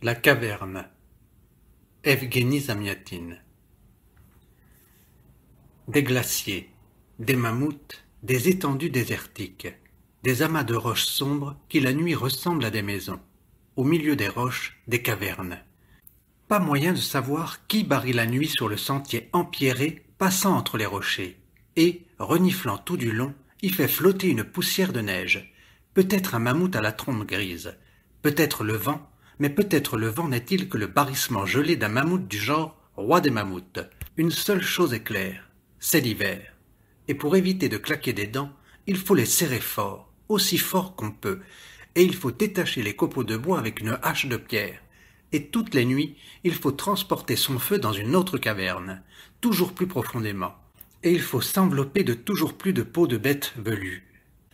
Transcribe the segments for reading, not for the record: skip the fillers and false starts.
La caverne. Evgueni Zamyatin. Des glaciers, des mammouths, des étendues désertiques, des amas de roches sombres qui la nuit ressemblent à des maisons. Au milieu des roches, des cavernes. Pas moyen de savoir qui barille la nuit sur le sentier empierré passant entre les rochers, et, reniflant tout du long, y fait flotter une poussière de neige. Peut-être un mammouth à la trompe grise, peut-être le vent, mais peut-être le vent n'est-il que le barrissement gelé d'un mammouth du genre roi des mammouths. Une seule chose est claire, c'est l'hiver. Et pour éviter de claquer des dents, il faut les serrer fort, aussi fort qu'on peut, et il faut détacher les copeaux de bois avec une hache de pierre. Et toutes les nuits, il faut transporter son feu dans une autre caverne, toujours plus profondément, et il faut s'envelopper de toujours plus de peaux de bêtes velues.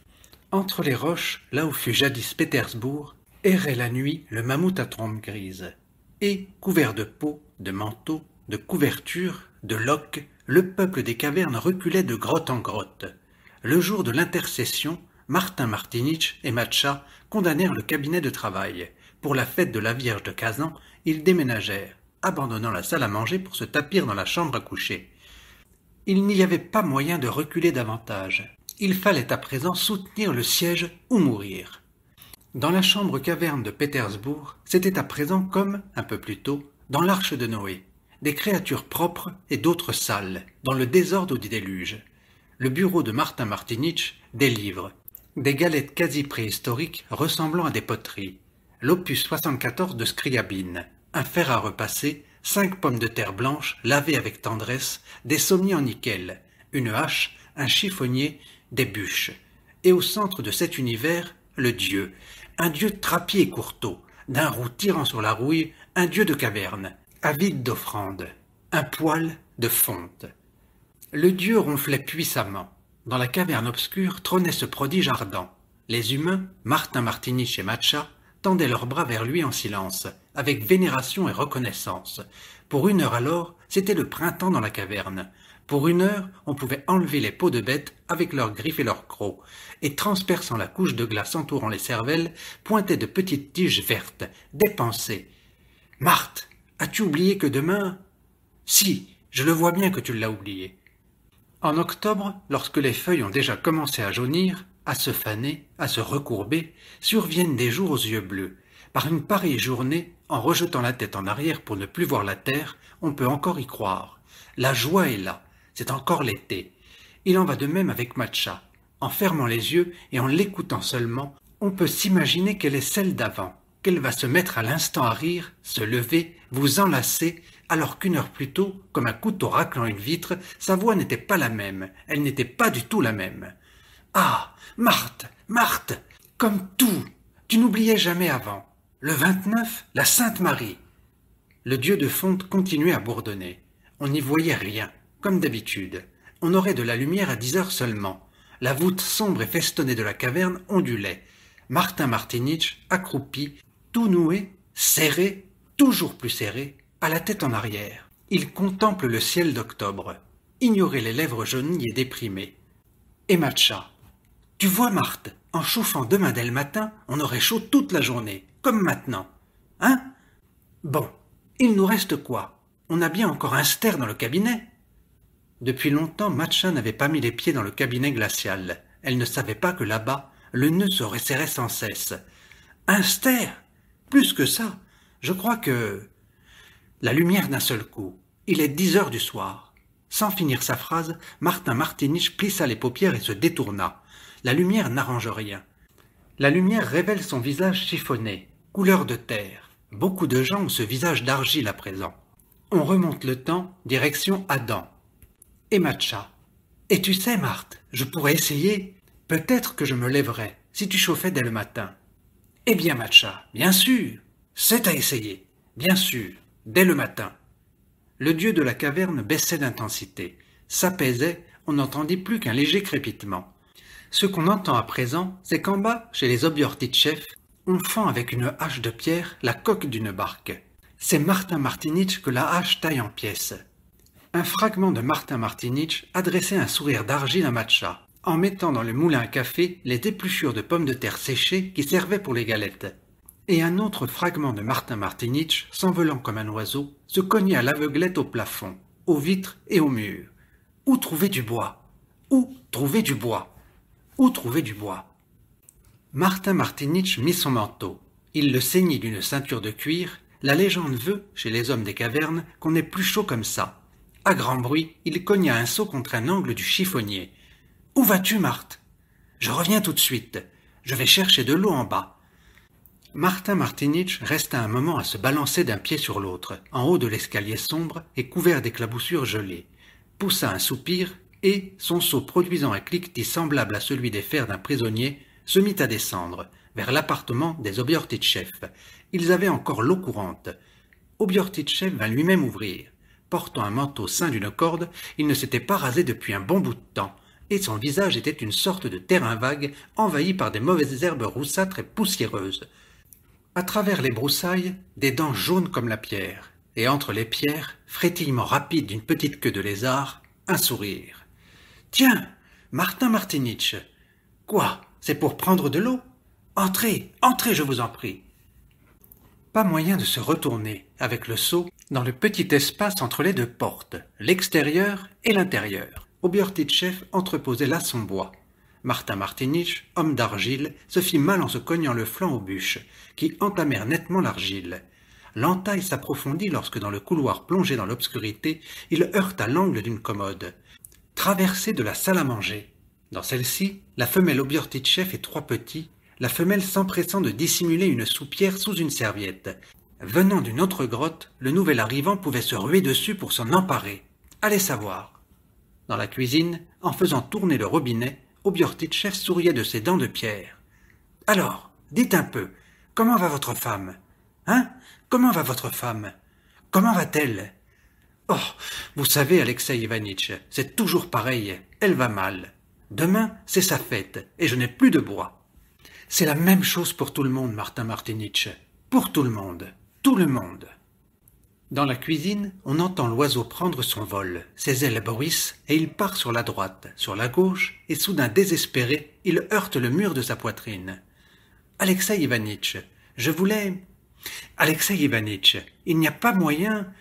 Entre les roches, là où fut jadis Pétersbourg, errait la nuit le mammouth à trompe grise, et, couvert de peaux, de manteaux, de couvertures, de loques, le peuple des cavernes reculait de grotte en grotte. Le jour de l'intercession, Martin Martinitch et Matcha condamnèrent le cabinet de travail. Pour la fête de la Vierge de Kazan, ils déménagèrent, abandonnant la salle à manger pour se tapir dans la chambre à coucher. Il n'y avait pas moyen de reculer davantage. Il fallait à présent soutenir le siège ou mourir. Dans la chambre caverne de Pétersbourg, c'était à présent comme, un peu plus tôt, dans l'arche de Noé. Des créatures propres et d'autres sales, dans le désordre du déluge. Le bureau de Martin Martinitch, des livres, des galettes quasi préhistoriques ressemblant à des poteries, l'opus 74 de Scriabine, un fer à repasser, 5 pommes de terre blanches lavées avec tendresse, des sommiers en nickel, une hache, un chiffonnier, des bûches. Et au centre de cet univers, le dieu, un dieu trapier et courteau, d'un roux tirant sur la rouille, un dieu de caverne, avide d'offrandes, un poil de fonte. Le dieu ronflait puissamment. Dans la caverne obscure trônait ce prodige ardent. Les humains, Martin Martinitch et Matcha, tendaient leurs bras vers lui en silence, avec vénération et reconnaissance. Pour 1 heure alors, c'était le printemps dans la caverne. Pour 1 heure, on pouvait enlever les peaux de bêtes avec leurs griffes et leurs crocs, et transperçant la couche de glace entourant les cervelles, pointaient de petites tiges vertes, dépensées. « Marthe, as-tu oublié que demain… » ?»« Si, je le vois bien que tu l'as oublié. » En octobre, lorsque les feuilles ont déjà commencé à jaunir, à se faner, à se recourber, surviennent des jours aux yeux bleus. Par une pareille journée, en rejetant la tête en arrière pour ne plus voir la terre, on peut encore y croire. La joie est là, c'est encore l'été. Il en va de même avec Matcha. En fermant les yeux et en l'écoutant seulement, on peut s'imaginer qu'elle est celle d'avant, qu'elle va se mettre à l'instant à rire, se lever, vous enlacer, alors qu'1 heure plus tôt, comme un couteau raclant une vitre, sa voix n'était pas la même, elle n'était pas du tout la même. « Ah, Marthe, Marthe, comme tout, tu n'oubliais jamais avant. Le 29, la Sainte Marie. » Le dieu de fonte continuait à bourdonner. On n'y voyait rien, comme d'habitude. On aurait de la lumière à 10 heures seulement. La voûte sombre et festonnée de la caverne ondulait. Martin Martinitch, accroupi, tout noué, serré, toujours plus serré, à la tête en arrière. Il contemple le ciel d'octobre, ignorait les lèvres jaunies et déprimées. Et Matcha. « Tu vois, Marthe, en chauffant demain dès le matin, on aurait chaud toute la journée, comme maintenant. Hein? Bon, il nous reste quoi? On a bien encore un ster dans le cabinet. » Depuis longtemps, Matcha n'avait pas mis les pieds dans le cabinet glacial. Elle ne savait pas que là-bas, le nœud se resserrait sans cesse. Un ster? Plus que ça, je crois que… La lumière d'un seul coup. Il est 10 heures du soir. Sans finir sa phrase, Martin Martinitch plissa les paupières et se détourna. La lumière n'arrange rien. La lumière révèle son visage chiffonné, couleur de terre. Beaucoup de gens ont ce visage d'argile à présent. On remonte le temps, direction Adam. Et Matcha. Et tu sais, Marthe, je pourrais essayer. Peut-être que je me lèverais, si tu chauffais dès le matin. Eh bien, Matcha, bien sûr. C'est à essayer. Bien sûr. Dès le matin. Le dieu de la caverne baissait d'intensité, s'apaisait, on n'entendit plus qu'un léger crépitement. Ce qu'on entend à présent, c'est qu'en bas, chez les Obiortitchev, on fend avec une hache de pierre la coque d'une barque. C'est Martin Martinitch que la hache taille en pièces. Un fragment de Martin Martinitch adressait un sourire d'argile à Matcha, en mettant dans le moulin à café les épluchures de pommes de terre séchées qui servaient pour les galettes. Et un autre fragment de Martin Martinitch, s'envolant comme un oiseau, se cognait à l'aveuglette au plafond, aux vitres et aux murs. Où trouver du bois? Où trouver du bois? Où trouver du bois? Martin Martinitch mit son manteau. Il le ceignit d'une ceinture de cuir. La légende veut, chez les hommes des cavernes, qu'on est plus chaud comme ça. À grand bruit, il cogna un seau contre un angle du chiffonnier. « Où vas-tu, Marthe ?»« Je reviens tout de suite. Je vais chercher de l'eau en bas. » Martin Martinitch resta un moment à se balancer d'un pied sur l'autre, en haut de l'escalier sombre et couvert d'éclaboussures gelées, poussa un soupir et, son seau produisant un cliquetis semblable à celui des fers d'un prisonnier, se mit à descendre, vers l'appartement des Obiortitchev. Ils avaient encore l'eau courante. Obiortitchev vint lui-même ouvrir. Portant un manteau ceint d'une corde, il ne s'était pas rasé depuis un bon bout de temps, et son visage était une sorte de terrain vague envahi par des mauvaises herbes roussâtres et poussiéreuses. À travers les broussailles, des dents jaunes comme la pierre, et entre les pierres, frétillement rapide d'une petite queue de lézard, un sourire. « Tiens, Martin Martinitch. Quoi, c'est pour prendre de l'eau? Entrez, entrez, je vous en prie. » Pas moyen de se retourner, avec le seau, dans le petit espace entre les deux portes, l'extérieur et l'intérieur. Obiortitchev entreposait là son bois. Martin Martinitch, homme d'argile, se fit mal en se cognant le flanc aux bûches, qui entamèrent nettement l'argile. L'entaille s'approfondit lorsque dans le couloir plongé dans l'obscurité, il heurta l'angle d'une commode. Traversée de la salle à manger. Dans celle-ci, la femelle Obiortitchev et trois petits, la femelle s'empressant de dissimuler une soupière sous une serviette. Venant d'une autre grotte, le nouvel arrivant pouvait se ruer dessus pour s'en emparer. Allez savoir. Dans la cuisine, en faisant tourner le robinet, Obiortitchev souriait de ses dents de pierre. « Alors, dites un peu, comment va votre femme? Hein? Comment va votre femme? Comment va-t-elle? »« Oh, vous savez, Alexei Ivanitch, c'est toujours pareil, elle va mal. Demain, c'est sa fête, et je n'ai plus de bois. » C'est la même chose pour tout le monde, Martin Martinitch. Pour tout le monde. Tout le monde. Dans la cuisine, on entend l'oiseau prendre son vol. Ses ailes bruissent et il part sur la droite, sur la gauche, et soudain désespéré, il heurte le mur de sa poitrine. « Alexei Ivanitch, je voulais... Alexei Ivanitch, il n'y a pas moyen...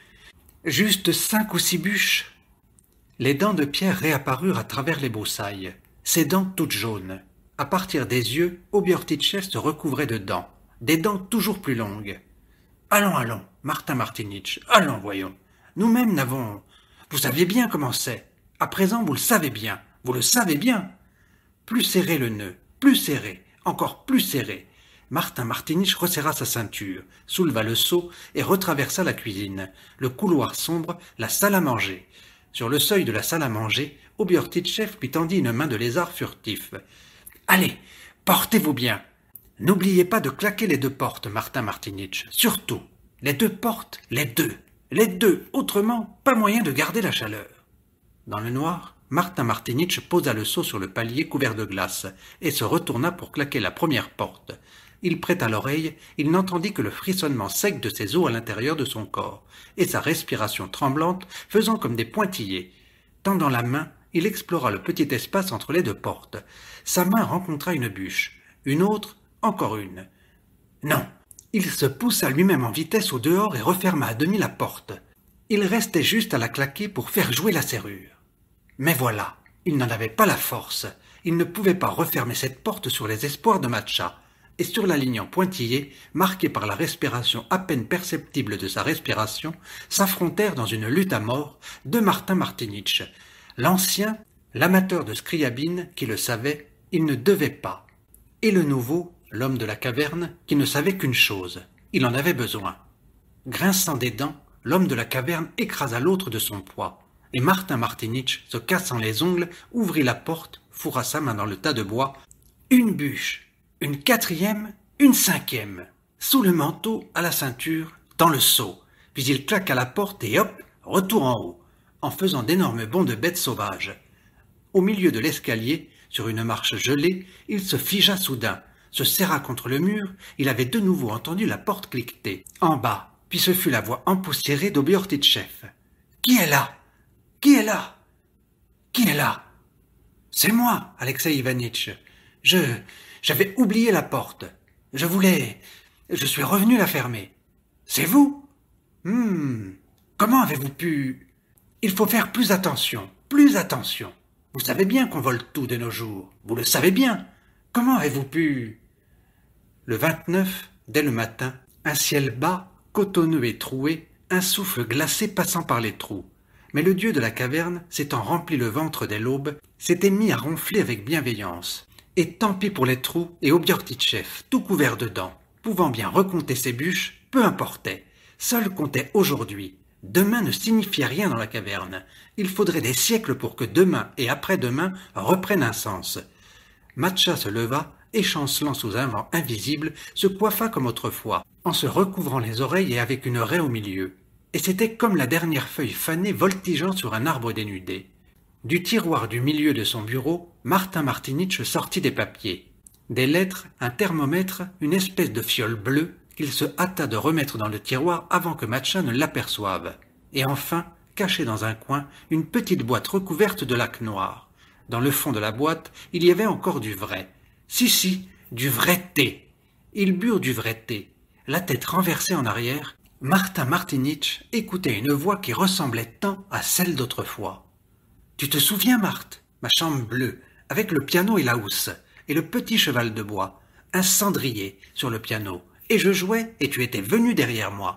Juste 5 ou 6 bûches. » Les dents de pierre réapparurent à travers les broussailles, ses dents toutes jaunes. À partir des yeux, Obiortitchev se recouvrait de dents, des dents toujours plus longues. « Allons, allons, Martin Martinitch, allons, voyons. Nous-mêmes n'avons... Vous saviez bien comment c'est. À présent, vous le savez bien. Vous le savez bien. » Plus serré le nœud, plus serré, encore plus serré. Martin Martinitch resserra sa ceinture, souleva le seau et retraversa la cuisine, le couloir sombre, la salle à manger. Sur le seuil de la salle à manger, Obiortitchev lui tendit une main de lézard furtif. « Allez, portez-vous bien. N'oubliez pas de claquer les 2 portes, Martin Martinitch, surtout. Les 2 portes, les 2. Les 2, autrement, pas moyen de garder la chaleur. » Dans le noir, Martin Martinitch posa le seau sur le palier couvert de glace et se retourna pour claquer la première porte. Il prêta l'oreille, il n'entendit que le frissonnement sec de ses os à l'intérieur de son corps, et sa respiration tremblante faisant comme des pointillés. Tendant la main, il explora le petit espace entre les 2 portes. Sa main rencontra une bûche, une autre, encore une. Non, il se poussa lui-même en vitesse au dehors et referma à demi la porte. Il restait juste à la claquer pour faire jouer la serrure. Mais voilà, il n'en avait pas la force. Il ne pouvait pas refermer cette porte sur les espoirs de Matcha. Et sur la ligne en pointillé, marquée par la respiration à peine perceptible de sa respiration, s'affrontèrent dans une lutte à mort 2 Martin Martinitch. L'ancien, l'amateur de Scriabine, qui le savait, il ne devait pas. Et le nouveau, l'homme de la caverne, qui ne savait qu'une chose, il en avait besoin. Grinçant des dents, l'homme de la caverne écrasa l'autre de son poids, et Martin Martinitch, se cassant les ongles, ouvrit la porte, fourra sa main dans le tas de bois. Une bûche, une 4e, une 5e, sous le manteau, à la ceinture, dans le seau. Puis il claqua la porte et hop, retour en haut, en faisant d'énormes bonds de bête sauvage. Au milieu de l'escalier, sur une marche gelée, il se figea soudain, se serra contre le mur, il avait de nouveau entendu la porte cliqueter. En bas, puis ce fut la voix empoussiérée d'Obiortitchev. « Qui est là? Qui est là? Qui est là? C'est moi, Alexei Ivanitch. J'avais oublié la porte. Je voulais Je suis revenu la fermer. C'est vous? Comment avez-vous pu... Il faut faire plus attention, plus attention. Vous savez bien qu'on vole tout de nos jours. Vous le savez bien. Comment avez-vous pu... Le 29, dès le matin, un ciel bas, cotonneux et troué, un souffle glacé passant par les trous. Mais le dieu de la caverne, s'étant rempli le ventre dès l'aube, s'était mis à ronfler avec bienveillance. Et tant pis pour les trous et Obiortitchev, tout couvert de dents. Pouvant bien recompter ses bûches, peu importait. Seul comptait aujourd'hui. Demain ne signifiait rien dans la caverne. Il faudrait des siècles pour que demain et après-demain reprennent un sens. Matcha se leva et, chancelant sous un vent invisible, se coiffa comme autrefois, en se recouvrant les oreilles et avec une raie au milieu. Et c'était comme la dernière feuille fanée voltigeant sur un arbre dénudé. Du tiroir du milieu de son bureau, Martin Martinitch sortit des papiers. Des lettres, un thermomètre, une espèce de fiole bleue, qu'il se hâta de remettre dans le tiroir avant que Matcha ne l'aperçoive. Et enfin, cachée dans un coin, une petite boîte recouverte de laque noire. Dans le fond de la boîte, il y avait encore du vrai. Si, du vrai thé. Ils burent du vrai thé. La tête renversée en arrière, Martin Martinitch écoutait une voix qui ressemblait tant à celle d'autrefois. « Tu te souviens, Marthe, ma chambre bleue, avec le piano et la housse, et le petit cheval de bois, un cendrier sur le piano, et je jouais et tu étais venu derrière moi. »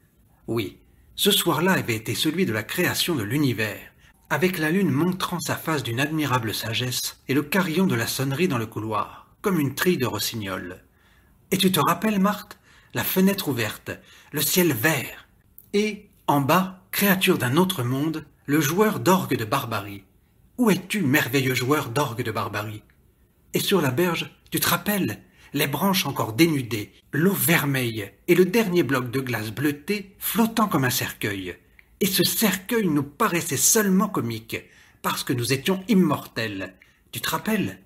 Oui, ce soir-là avait été celui de la création de l'univers, avec la lune montrant sa face d'une admirable sagesse et le carillon de la sonnerie dans le couloir, comme une trille de rossignol. Et tu te rappelles, Marthe, la fenêtre ouverte, le ciel vert, et, en bas, créature d'un autre monde, le joueur d'orgue de barbarie. Où es-tu, merveilleux joueur d'orgue de barbarie? Et sur la berge, tu te rappelles, les branches encore dénudées, l'eau vermeille et le dernier bloc de glace bleutée flottant comme un cercueil. Et ce cercueil nous paraissait seulement comique, parce que nous étions immortels. Tu te rappelles?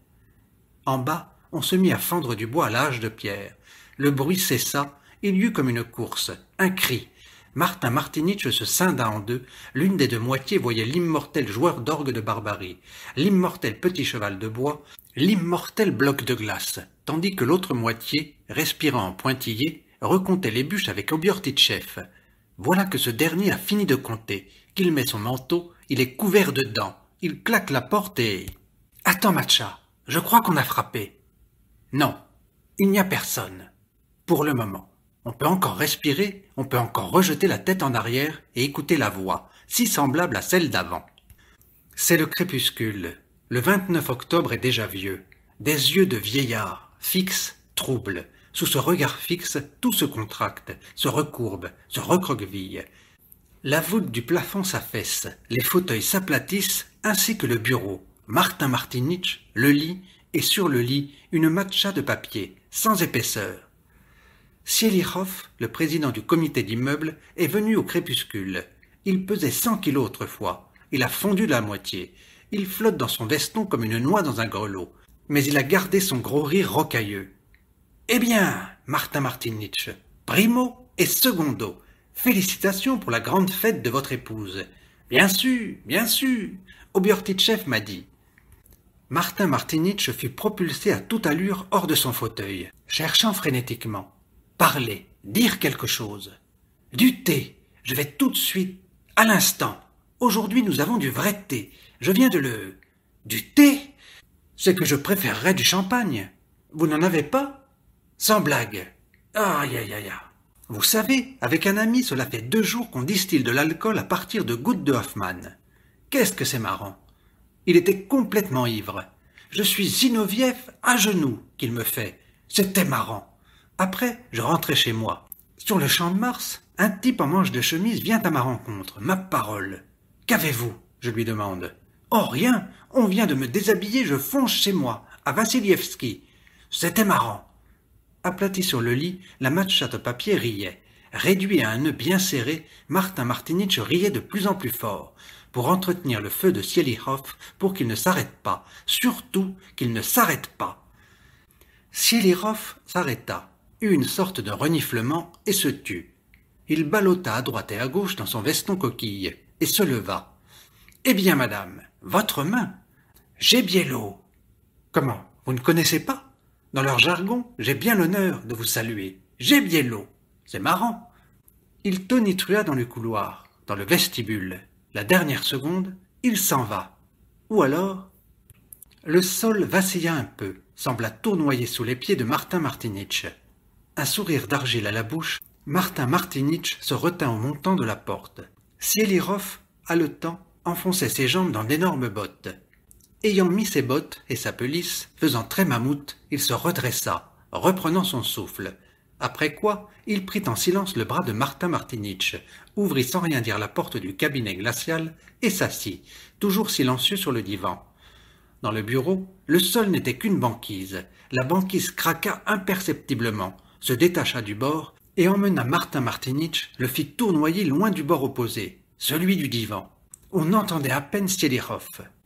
En bas, on se mit à fendre du bois à l'âge de pierre. Le bruit cessa, il y eut comme une course, un cri. Martin Martinitch se scinda en deux, l'une des deux moitiés voyait l'immortel joueur d'orgue de barbarie, l'immortel petit cheval de bois, l'immortel bloc de glace, tandis que l'autre moitié, respirant en pointillé, recomptait les bûches avec Obiortitchev. Voilà que ce dernier a fini de compter, qu'il met son manteau, il est couvert de dents, il claque la porte et... « Attends, Matcha, je crois qu'on a frappé. » « Non, il n'y a personne. Pour le moment. On peut encore respirer, on peut encore rejeter la tête en arrière et écouter la voix, si semblable à celle d'avant. C'est le crépuscule. Le 29 octobre est déjà vieux. Des yeux de vieillard, fixes, troubles. Sous ce regard fixe, tout se contracte, se recourbe, se recroqueville. La voûte du plafond s'affaisse, les fauteuils s'aplatissent, ainsi que le bureau. Martin Martinitch, le lit, et sur le lit, une matcha de papier, sans épaisseur. Sielichov, le président du comité d'immeuble, est venu au crépuscule. Il pesait 100 kilos autrefois. Il a fondu de la moitié. Il flotte dans son veston comme une noix dans un grelot. Mais il a gardé son gros rire rocailleux. « Eh bien, Martin Martinitch, primo et secondo, félicitations pour la grande fête de votre épouse. Bien sûr, Obiortitchev m'a dit. » Martin Martinitch fut propulsé à toute allure hors de son fauteuil, cherchant frénétiquement. Parler, dire quelque chose. Du thé, je vais tout de suite, à l'instant. Aujourd'hui nous avons du vrai thé. Je viens de le... Du thé? C'est que je préférerais du champagne. Vous n'en avez pas? Sans blague. Aïe. Vous savez, avec un ami, cela fait 2 jours qu'on distille de l'alcool à partir de gouttes de Hoffmann. Qu'est-ce que c'est marrant. Il était complètement ivre. Je suis Zinoviev à genoux, qu'il me fait. C'était marrant. Après, je rentrais chez moi. Sur le champ de Mars, un type en manche de chemise vient à ma rencontre, ma parole. Qu'avez-vous? Je lui demande. Oh, rien, on vient de me déshabiller, je fonce chez moi, à Vassilievski. C'était marrant. Aplati sur le lit, la matcha de papier riait. Réduit à un nœud bien serré, Martin Martinitch riait de plus en plus fort, pour entretenir le feu de Sielichov, pour qu'il ne s'arrête pas, surtout qu'il ne s'arrête pas. Sielichov s'arrêta, eut une sorte de reniflement et se tut. Il ballotta à droite et à gauche dans son veston coquille, et se leva. « Eh bien, madame, votre main. J'ai bien « Comment, vous ne connaissez pas? Dans leur jargon, j'ai bien l'honneur de vous saluer. Gébiello. C'est marrant. Il tonitruya dans le couloir, dans le vestibule. La dernière seconde, il s'en va. Ou alors, le sol vacilla un peu, sembla tournoyer sous les pieds de Martin Martinitch. Un sourire d'argile à la bouche, Martin Martinitch se retint au montant de la porte. Sielirov, haletant, enfonçait ses jambes dans d'énormes bottes. Ayant mis ses bottes et sa pelisse, faisant très mammouth, il se redressa, reprenant son souffle. Après quoi, il prit en silence le bras de Martin Martinitch, ouvrit sans rien dire la porte du cabinet glacial et s'assit, toujours silencieux sur le divan. Dans le bureau, le sol n'était qu'une banquise. La banquise craqua imperceptiblement, se détacha du bord et emmena Martin Martinitch, le fit tournoyer loin du bord opposé, celui du divan. On entendait à peine Sielirov.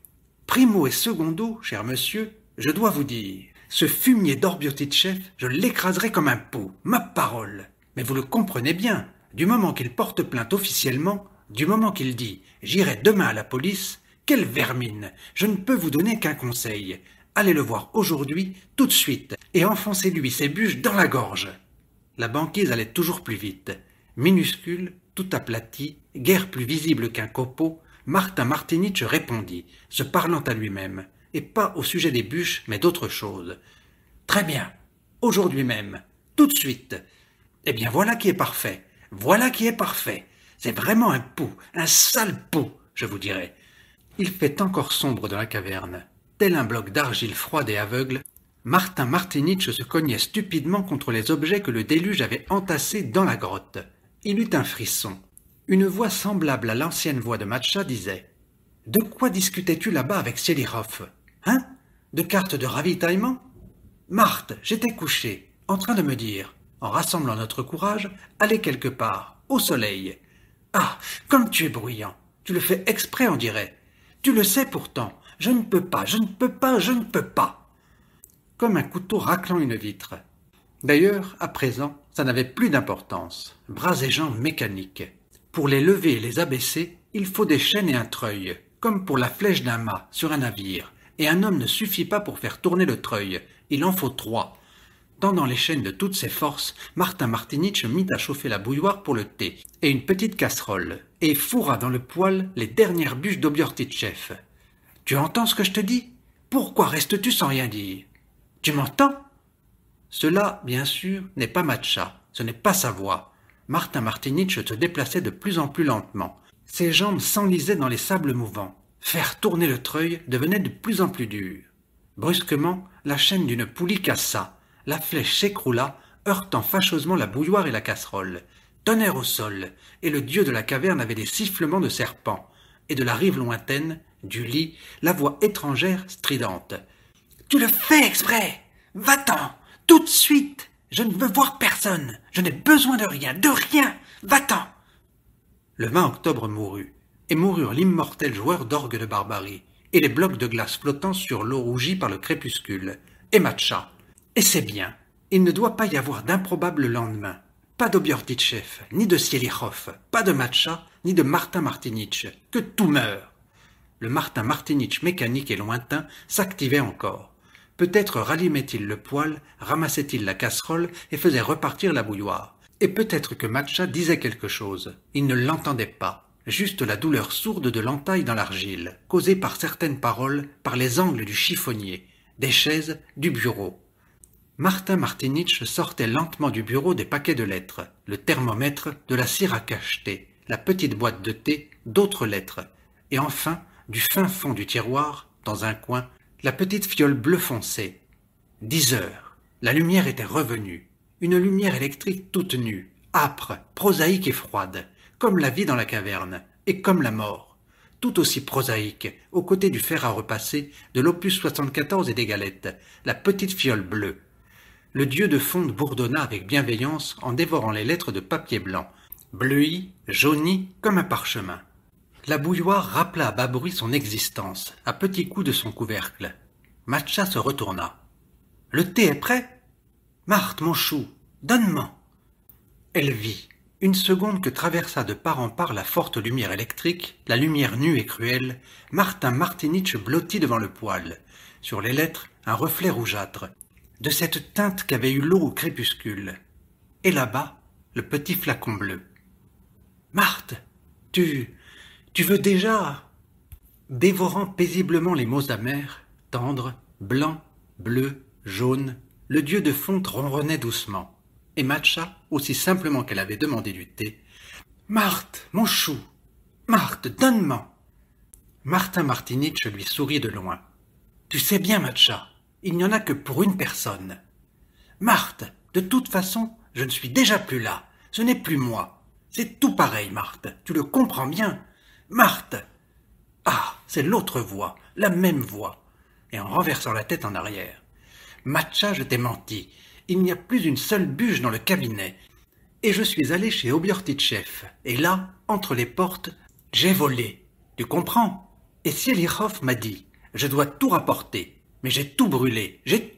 « Primo et secondo, cher monsieur, je dois vous dire, ce fumier d'Orbiotitchev, je l'écraserai comme un pot, ma parole. Mais vous le comprenez bien, du moment qu'il porte plainte officiellement, du moment qu'il dit « j'irai demain à la police », quelle vermine! Je ne peux vous donner qu'un conseil. Allez le voir aujourd'hui, tout de suite, et enfoncez-lui ses bûches dans la gorge. La banquise allait toujours plus vite. Minuscule, tout aplati, guère plus visible qu'un copeau, Martin Martinitch répondit, se parlant à lui-même, et pas au sujet des bûches, mais d'autre chose. « Très bien, aujourd'hui même, tout de suite. Eh bien voilà qui est parfait, voilà qui est parfait. C'est vraiment un pot, un sale pot, je vous dirais. » Il fait encore sombre dans la caverne. Tel un bloc d'argile froide et aveugle, Martin Martinitch se cognait stupidement contre les objets que le déluge avait entassés dans la grotte. Il eut un frisson. Une voix semblable à l'ancienne voix de Matcha disait « De quoi discutais-tu là-bas avec Sielirov? Hein? De cartes de ravitaillement? Marthe, j'étais couché, en train de me dire, en rassemblant notre courage, aller quelque part, au soleil. Ah, comme tu es bruyant, tu le fais exprès, on dirait. Tu le sais pourtant, je ne peux pas, je ne peux pas, je ne peux pas. » Comme un couteau raclant une vitre. D'ailleurs, à présent, ça n'avait plus d'importance. Bras et jambes mécaniques. Pour les lever et les abaisser, il faut des chaînes et un treuil, comme pour la flèche d'un mât sur un navire. Et un homme ne suffit pas pour faire tourner le treuil, il en faut 3. Tendant les chaînes de toutes ses forces, Martin Martinitch mit à chauffer la bouilloire pour le thé, et une petite casserole, et fourra dans le poêle les dernières bûches d'Obiortitchev. « Tu entends ce que je te dis? Pourquoi restes-tu sans rien dire? Tu m'entends ?» Cela, bien sûr, n'est pas Matcha, ce n'est pas sa voix. Martin Martinitch se déplaçait de plus en plus lentement. Ses jambes s'enlisaient dans les sables mouvants. Faire tourner le treuil devenait de plus en plus dur. Brusquement, la chaîne d'une poulie cassa. La flèche s'écroula, heurtant fâcheusement la bouilloire et la casserole. Tonnerre au sol, et le dieu de la caverne avait des sifflements de serpent. Et de la rive lointaine, du lit, la voix étrangère stridente. « Tu le fais exprès! Va-t'en! Tout de suite! Je ne veux voir personne! Je n'ai besoin de rien! De rien! Va-t'en !» Le 20 octobre mourut, et moururent l'immortel joueur d'orgue de barbarie, et les blocs de glace flottant sur l'eau rougie par le crépuscule, et Matcha. Et c'est bien, il ne doit pas y avoir d'improbable lendemain. Pas d'Obiortitchev, ni de Sielirov, pas de Matcha, ni de Martin Martinitch, que tout meurt. Le Martin Martinitch mécanique et lointain s'activait encore. Peut-être rallumait-il le poêle, ramassait-il la casserole et faisait repartir la bouilloire. Et peut-être que Matcha disait quelque chose. Il ne l'entendait pas. Juste la douleur sourde de l'entaille dans l'argile, causée par certaines paroles, par les angles du chiffonnier, des chaises, du bureau. Martin Martinitch sortait lentement du bureau des paquets de lettres, le thermomètre, de la cire à cacheter, la petite boîte de thé, d'autres lettres, et enfin, du fin fond du tiroir, dans un coin, la petite fiole bleu foncé. 10 heures. La lumière était revenue. Une lumière électrique toute nue, âpre, prosaïque et froide, comme la vie dans la caverne, et comme la mort. Tout aussi prosaïque, aux côtés du fer à repasser, de l'opus 74 et des galettes, la petite fiole bleue. Le dieu de fonte bourdonna avec bienveillance en dévorant les lettres de papier blanc, bleuies, jaunies comme un parchemin. La bouilloire rappela à bas bruit son existence, à petits coups de son couvercle. Matcha se retourna. « Le thé est prêt? Marthe, mon chou, donne-moi !» Elle vit, une seconde que traversa de part en part la forte lumière électrique, la lumière nue et cruelle, Martin Martinitch blotti devant le poêle. Sur les lettres, un reflet rougeâtre, de cette teinte qu'avait eu l'eau au crépuscule. et là-bas, le petit flacon bleu. « Marthe, tu veux déjà ?» Dévorant paisiblement les mots amers, tendres, blancs, bleus, jaunes, le dieu de fonte ronronnait doucement. Et Matcha, aussi simplement qu'elle avait demandé du thé, « Marthe, mon chou, Marthe, donne-moi !» Martin Martinitch lui sourit de loin. « Tu sais bien, Matcha, il n'y en a que pour une personne. »« Marthe, de toute façon, je ne suis déjà plus là. Ce n'est plus moi. C'est tout pareil, Marthe. Tu le comprends bien. Marthe !» Ah, c'est l'autre voix, la même voix. Et en renversant la tête en arrière. « Matcha, je t'ai menti. Il n'y a plus une seule bûche dans le cabinet. Et je suis allé chez Obiortitchev. Et là, entre les portes, j'ai volé. Tu comprends? Et Sielichov m'a dit, je dois tout rapporter. Mais j'ai tout brûlé,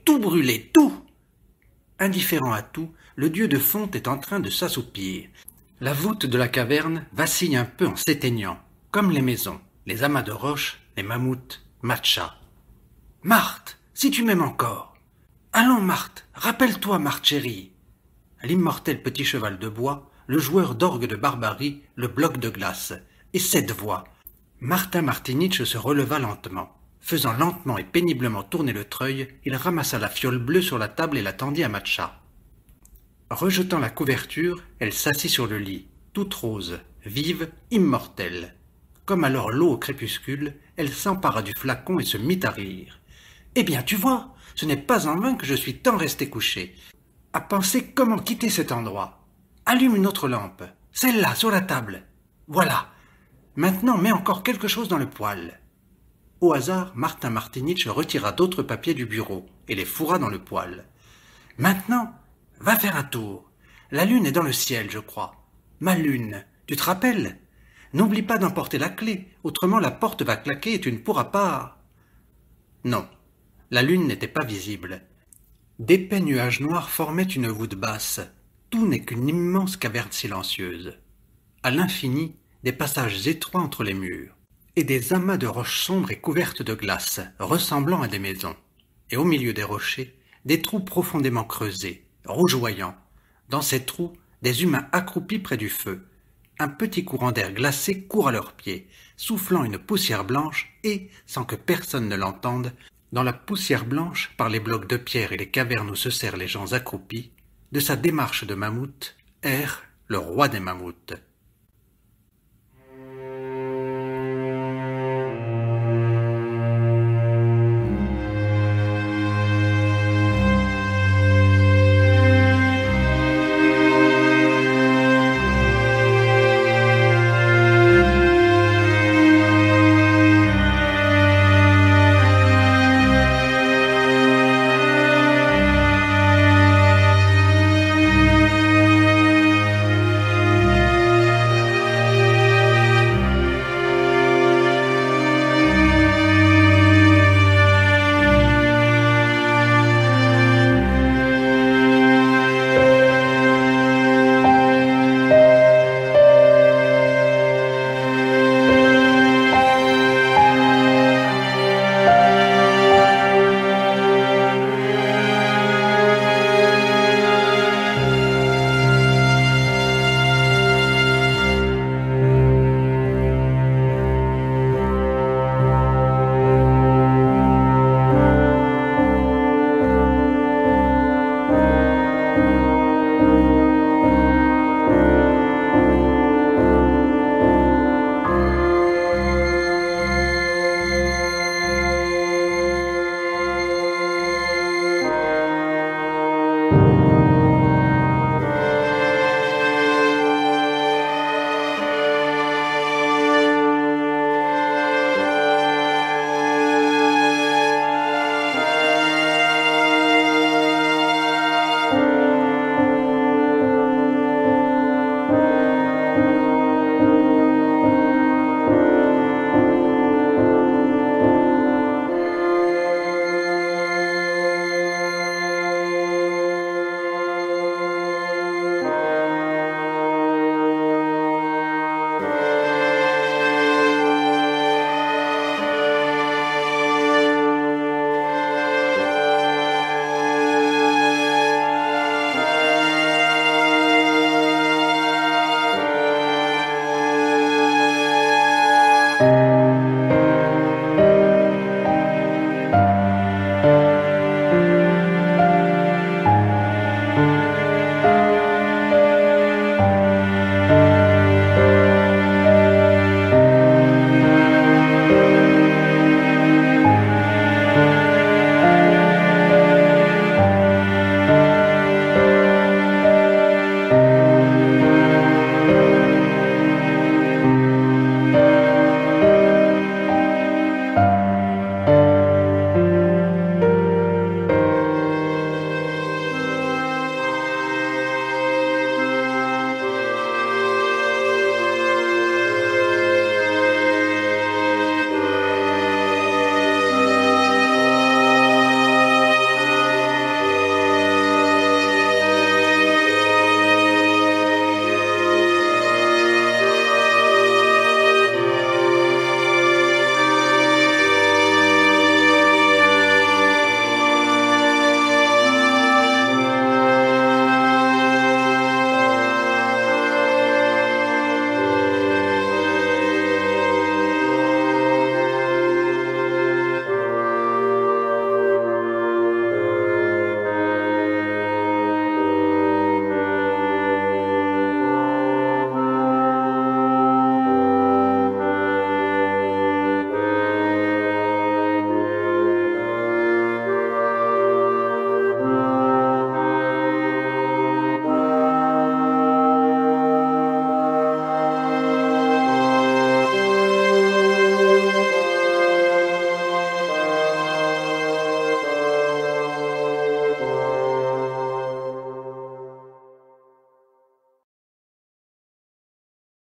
tout! Indifférent à tout, le dieu de fonte est en train de s'assoupir. La voûte de la caverne vacille un peu en s'éteignant, comme les maisons, les amas de roches, les mammouths, Matcha. « Marthe, si tu m'aimes encore! Allons, Marthe, rappelle-toi, Marthe chérie !» L'immortel petit cheval de bois, le joueur d'orgue de barbarie, le bloc de glace, et cette voix. Martin Martinitch se releva lentement. Faisant lentement et péniblement tourner le treuil, il ramassa la fiole bleue sur la table et la tendit à Matcha. Rejetant la couverture, elle s'assit sur le lit, toute rose, vive, immortelle. Comme alors l'eau au crépuscule, elle s'empara du flacon et se mit à rire. « Eh bien, tu vois, ce n'est pas en vain que je suis tant resté couché, à penser comment quitter cet endroit. Allume une autre lampe, celle-là, sur la table. Voilà. Maintenant, mets encore quelque chose dans le poêle. » Au hasard, Martin Martinitch retira d'autres papiers du bureau et les fourra dans le poêle. « Maintenant, va faire un tour. La lune est dans le ciel, je crois. Ma lune, tu te rappelles? N'oublie pas d'emporter la clé, autrement la porte va claquer et tu ne pourras pas... » Non, la lune n'était pas visible. D'épais nuages noirs formaient une voûte basse. Tout n'est qu'une immense caverne silencieuse. À l'infini, des passages étroits entre les murs, et des amas de roches sombres et couvertes de glace, ressemblant à des maisons. Et au milieu des rochers, des trous profondément creusés, rougeoyants. Dans ces trous, des humains accroupis près du feu. Un petit courant d'air glacé court à leurs pieds, soufflant une poussière blanche et, sans que personne ne l'entende, dans la poussière blanche, par les blocs de pierre et les cavernes où se serrent les gens accroupis, de sa démarche de mammouth, erre le roi des mammouths.